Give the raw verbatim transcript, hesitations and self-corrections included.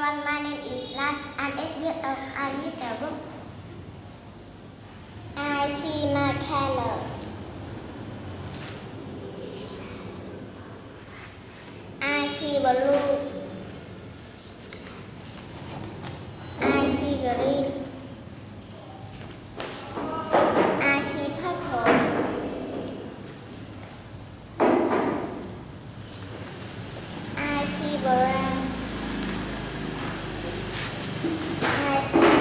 everyone, my name is Lan. I'm eight years old. I read the book. I see my color. I see blue. I see green. I see purple. I see brown. I see